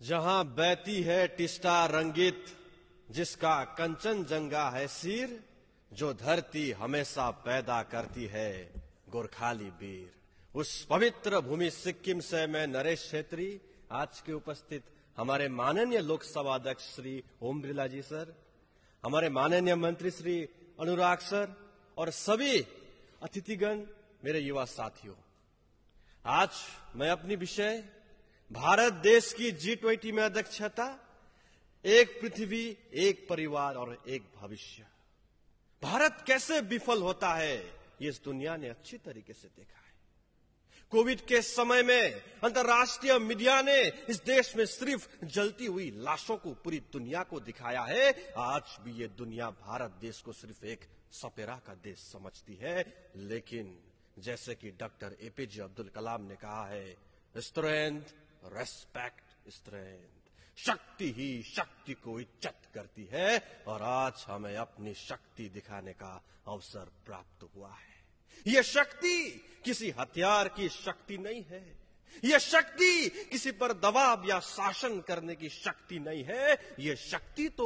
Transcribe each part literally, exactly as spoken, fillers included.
जहां बहती है टिस्टा रंगित, जिसका कंचनजंगा है सिर, जो धरती हमेशा पैदा करती है गोरखाली वीर। उस पवित्र भूमि सिक्किम से मैं नरेश छेत्री, आज के उपस्थित हमारे माननीय लोकसभा अध्यक्ष श्री ओम बिरला जी सर, हमारे माननीय मंत्री श्री अनुराग सर और सभी अतिथिगण, मेरे युवा साथियों, आज मैं अपनी विषय भारत देश की जी ट्वेंटी में अध्यक्षता, एक पृथ्वी, एक परिवार और एक भविष्य, भारत कैसे विफल होता है ये इस दुनिया ने अच्छी तरीके से देखा है। कोविड के समय में अंतर्राष्ट्रीय मीडिया ने इस देश में सिर्फ जलती हुई लाशों को पूरी दुनिया को दिखाया है। आज भी ये दुनिया भारत देश को सिर्फ एक सपेरा का देश समझती है, लेकिन जैसे कि डॉक्टर एपीजे अब्दुल कलाम ने कहा है, स्ट्रेंथ रेस्पेक्ट स्ट्रेंथ, शक्ति ही शक्ति को इज्जत करती है और आज हमें अपनी शक्ति दिखाने का अवसर प्राप्त हुआ है। यह शक्ति किसी हथियार की शक्ति नहीं है, यह शक्ति किसी पर दबाव या शासन करने की शक्ति नहीं है। यह शक्ति तो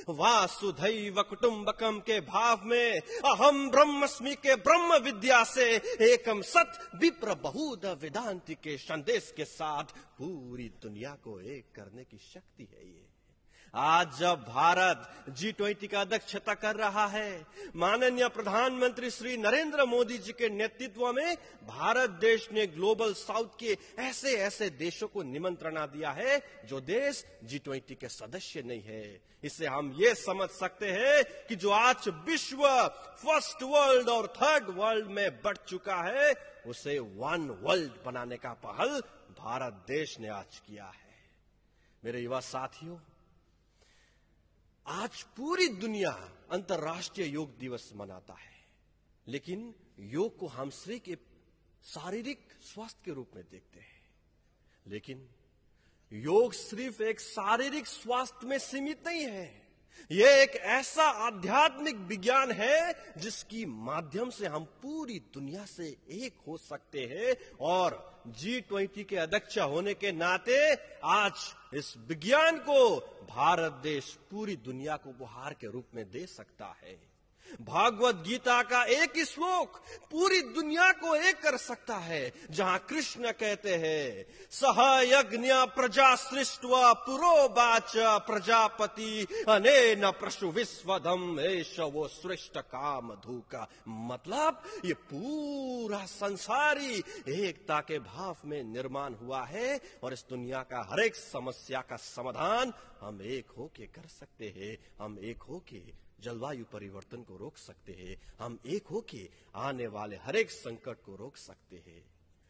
वासुधैव कुटुंबकम के भाव में अहम ब्रह्मस्मि के ब्रह्म विद्या से एकम सत विप्र बहुध वेदांति के संदेश के साथ पूरी दुनिया को एक करने की शक्ति है। ये आज जब भारत जी ट्वेंटी का अध्यक्षता कर रहा है, माननीय प्रधानमंत्री श्री नरेंद्र मोदी जी के नेतृत्व में भारत देश ने ग्लोबल साउथ के ऐसे ऐसे देशों को निमंत्रणा दिया है जो देश जी ट्वेंटी के सदस्य नहीं है। इससे हम ये समझ सकते हैं कि जो आज विश्व फर्स्ट वर्ल्ड और थर्ड वर्ल्ड में बढ़ चुका है, उसे वन वर्ल्ड बनाने का पहल भारत देश ने आज किया है। मेरे युवा साथियों, आज पूरी दुनिया अंतर्राष्ट्रीय योग दिवस मनाता है, लेकिन योग को हम सिर्फ एक शारीरिक स्वास्थ्य के रूप में देखते हैं। लेकिन योग सिर्फ एक शारीरिक स्वास्थ्य में सीमित नहीं है, यह एक ऐसा आध्यात्मिक विज्ञान है जिसकी माध्यम से हम पूरी दुनिया से एक हो सकते हैं। और जी ट्वेंटी के अध्यक्ष होने के नाते आज इस विज्ञान को भारत देश पूरी दुनिया को उपहार के रूप में दे सकता है। भागवत गीता का एक ही श्लोक पूरी दुनिया को एक कर सकता है, जहां कृष्ण कहते हैं, सह यज्ञ प्रजा सृष्ट्वा पुरोवाच प्रजापति अनेन प्रशु विश्वधम एष वो सृष्ट काम धूका। मतलब ये पूरा संसारी एकता के भाव में निर्माण हुआ है और इस दुनिया का हर एक समस्या का समाधान हम एक होके कर सकते हैं। हम एक होके जलवायु परिवर्तन को रोक सकते हैं, हम एक होके आने वाले हर एक संकट को रोक सकते हैं।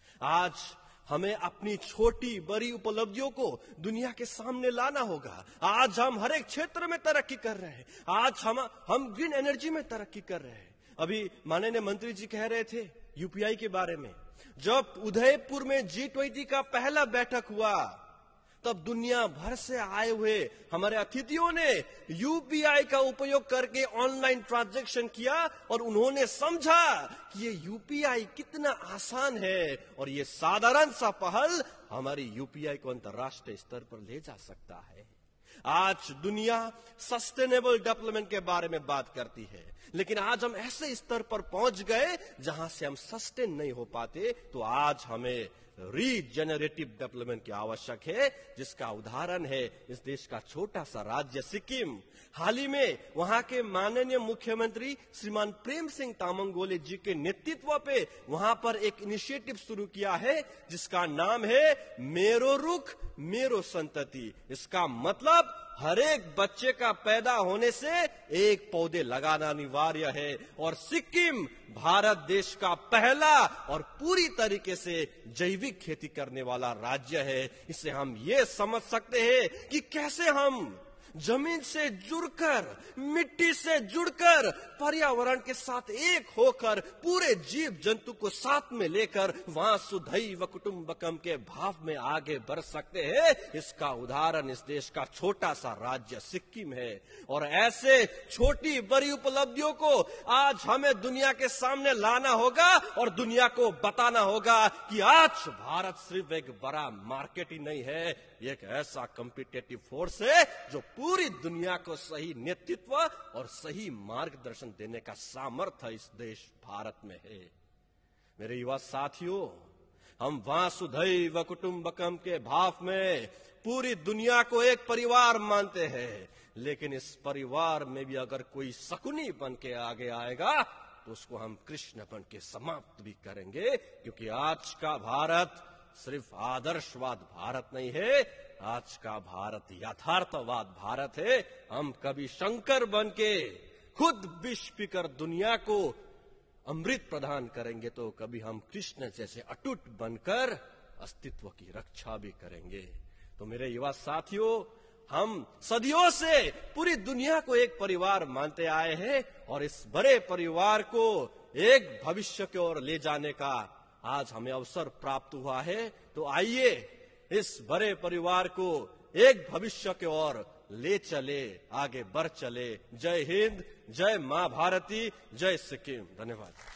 आज हमें अपनी छोटी बड़ी उपलब्धियों को दुनिया के सामने लाना होगा। आज हम हर एक क्षेत्र में तरक्की कर रहे हैं, आज हम हम ग्रीन एनर्जी में तरक्की कर रहे हैं। अभी माननीय मंत्री जी कह रहे थे यूपीआई के बारे में। जब उदयपुर में जी ट्वेंटी का पहला बैठक हुआ, तब दुनिया भर से आए हुए हमारे अतिथियों ने यूपीआई का उपयोग करके ऑनलाइन ट्रांजैक्शन किया और उन्होंने समझा कि ये यूपीआई कितना आसान है और ये साधारण सा पहल हमारी यूपीआई को अंतर्राष्ट्रीय स्तर पर ले जा सकता है। आज दुनिया सस्टेनेबल डेवलपमेंट के बारे में बात करती है, लेकिन आज हम ऐसे स्तर पर पहुंच गए जहां से हम सस्टेन नहीं हो पाते। तो आज हमें रीजेनरेटिव डेवलपमेंट की आवश्यक है, जिसका उदाहरण है इस देश का छोटा सा राज्य सिक्किम। हाल ही में वहां के माननीय मुख्यमंत्री श्रीमान प्रेम सिंह तामंग गोले जी के नेतृत्व पे वहां पर एक इनिशिएटिव शुरू किया है जिसका नाम है मेरो रुख मेरो संतति। इसका मतलब हर एक बच्चे का पैदा होने से एक पौधे लगाना अनिवार्य है और सिक्किम भारत देश का पहला और पूरी तरीके से जैविक खेती करने वाला राज्य है। इससे हम ये समझ सकते हैं कि कैसे हम जमीन से जुड़कर, मिट्टी से जुड़कर, पर्यावरण के साथ एक होकर पूरे जीव जंतु को साथ में लेकर वासुधैव कुटुंबकम के भाव में आगे बढ़ सकते हैं। इसका उदाहरण इस देश का छोटा सा राज्य सिक्किम है और ऐसे छोटी बड़ी उपलब्धियों को आज हमें दुनिया के सामने लाना होगा और दुनिया को बताना होगा कि आज भारत सिर्फ एक बड़ा मार्केट ही नहीं है, एक ऐसा कॉम्पिटिटिव फोर्स है जो पूरी दुनिया को सही नेतृत्व और सही मार्गदर्शन देने का सामर्थ्य इस देश भारत में है। मेरे युवा साथियों, हम वासुधैव कुटुंबकम के भाव में पूरी दुनिया को एक परिवार मानते हैं, लेकिन इस परिवार में भी अगर कोई शकुनी बन के आगे आएगा तो उसको हम कृष्ण बन के समाप्त भी करेंगे, क्योंकि आज का भारत सिर्फ आदर्शवाद भारत नहीं है, आज का भारत यथार्थवाद भारत है। हम कभी शंकर बन के खुद विष पीकर दुनिया को अमृत प्रदान करेंगे तो कभी हम कृष्ण जैसे अटूट बनकर अस्तित्व की रक्षा भी करेंगे। तो मेरे युवा साथियों, हम सदियों से पूरी दुनिया को एक परिवार मानते आए हैं और इस बड़े परिवार को एक भविष्य की ओर ले जाने का आज हमें अवसर प्राप्त हुआ है। तो आइए इस बड़े परिवार को एक भविष्य की ओर ले चले, आगे बढ़ चले। जय हिंद, जय मां भारती, जय सिक्किम। धन्यवाद।